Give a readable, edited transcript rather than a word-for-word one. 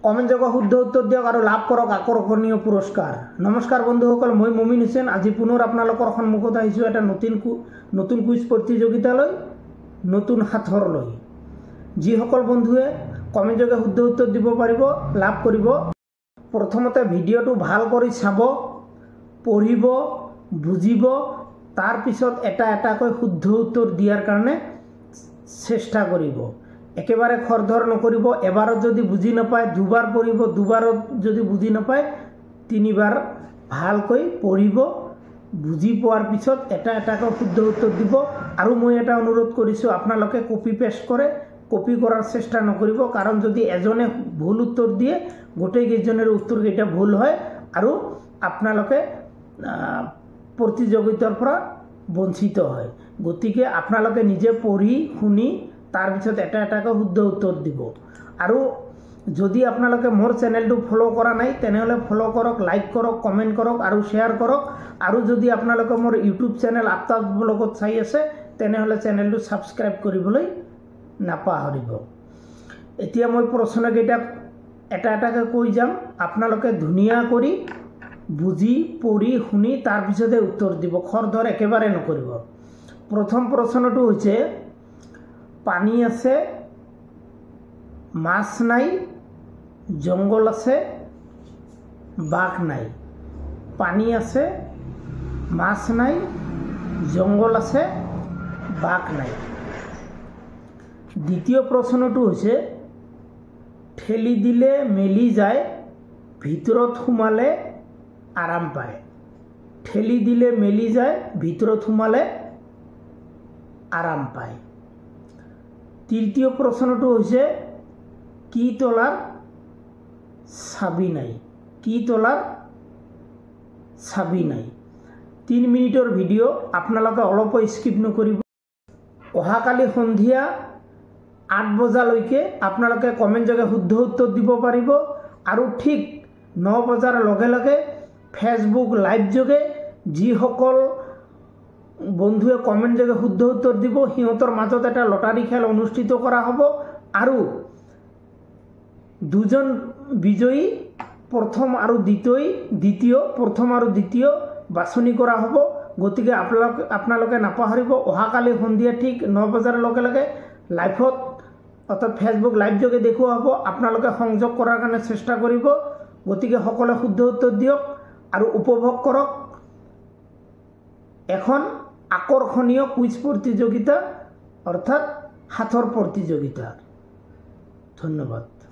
Comment जगह शुद्ध उत्तर दियक और लाभ करक आकर्षणीय पुरस्कार। नमस्कार बंधुसकल, मैं ममिन हुसैन आज पुनर आपनालोकर सन्मुखत आहिছোঁ এটা नतुन कुइज प्रतियोगिताলৈ नतुन हाथरলৈ। যিসকল বন্ধুৱে কমেন্ট যোগে শুদ্ধ উত্তৰ দিব পাৰিব লাভ কৰিব। প্ৰথমতে ভিডিঅ'টো ভাল কৰি চাব, পঢ়িব, বুজিব, তাৰ পিছত এটা এটাকৈ শুদ্ধ উত্তৰ দিয়াৰ কাৰণে চেষ্টা কৰিব। একেবাৰে খৰধৰ নকৰিব। এবাৰত যদি বুজি নাপায় দুবাৰ পঢ়িব, দুবাৰত যদি বুজি নাপায় তিনিবাৰ ভালকৈ পঢ়িব। বুজি পোৱাৰ পিছত এটা এটাকৈ শুদ্ধ উত্তৰ দিব। আৰু মই এটা অনুৰোধ কৰিছোঁ, আপোনালোকে কপি পেষ্ট কৰে কপি কৰাৰ চেষ্টা নকৰিব, কাৰণ যদি এজনে ভুল উত্তৰ দিয়ে গোটেইকেইজনৰ উত্তৰকেইটা ভুল হয় আৰু আপোনালোকে প্ৰতিযোগিতাৰ পৰা বঞ্চিত হয়। গতিকে আপোনালোকে নিজে পঢ়ি শুনি তাৰ পিছত এটা এটাকৈ শুদ্ধ উত্তৰ দিব। আৰু যদি আপোনালোকে মোৰ চেনেলটো ফলো কৰা নাই তেনেহ'লে ফলো কৰক, লাইক কৰক, কমেণ্ট কৰক আৰু শ্বেয়াৰ কৰক। আৰু যদি আপোনালোকে মোৰ ইউটিউব চেনেল আফতাব ব্লগত চাই আছে তেনেহ'লে চেনেলটো ছাবস্ক্ৰাইব কৰিবলৈ নাপাহৰিব। এতিয়া মই প্ৰশ্নকেইটা এটা এটাকৈ কৈ যাম, আপোনালোকে ধুনীয়া কৰি বুজি পঢ়ি শুনি তাৰ পিছতে উত্তৰ দিব, খৰধৰ একেবাৰে নকৰিব। প্ৰথম প্ৰশ্নটো হৈছে, পানী আছে মাছ নাই, জংগল আছে বাঘ নাই। পানী আছে মাছ নাই, জংগল আছে বাঘ নাই। দ্বিতীয় প্ৰশ্নটো হৈছে, ঠেলি দিলে মেলি যায়, ভিতৰত সোমালে আৰাম পায়। ঠেলি দিলে মেলি যায়, ভিতৰত সোমালে আৰাম পায়। তৃতীয় প্ৰশ্নটো হৈছে, কি তলাৰ চাবি নাই। কি তলাৰ চাবি নাই। 3 মিনিটৰ ভিডিঅ' আপোনালোকে অলপো স্কিপ নকৰিব। অহাকালি সন্ধিয়া 8 বজালৈকে আপোনালোকে কমেণ্ট যোগে শুদ্ধ উত্তৰ দিব পাৰিব। আৰু ঠিক 9 বজাৰ লগে লগে ফেচবুক লাইভ যোগে যিসকল বন্ধুৱে কমেণ্ট যোগে শুদ্ধ উত্তৰ দিব সিহঁতৰ মাজত এটা লটাৰী খেল অনুষ্ঠিত কৰা হ'ব। আৰু দুজন বিজয়ী প্ৰথম আৰু দ্বিতীয় বাছনি কৰা হ'ব। গতিকে আপোনালোকে নাপাহৰিব, অহাকালি সন্ধিয়া ঠিক 9 বজাৰ লগে লগে লাইভত অৰ্থাৎ ফেচবুক লাইভ যোগে দেখুওৱা হ'ব। আপোনালোকে সংযোগ কৰাৰ কাৰণে চেষ্টা কৰিব। গতিকে সকলোৱে শুদ্ধ উত্তৰ দিয়ক আৰু উপভোগ কৰক এখন আকৰ্ষণীয় কুইজ প্ৰতিযোগিতা অৰ্থাৎ সাঁথৰ প্ৰতিযোগিতা। ধন্যবাদ।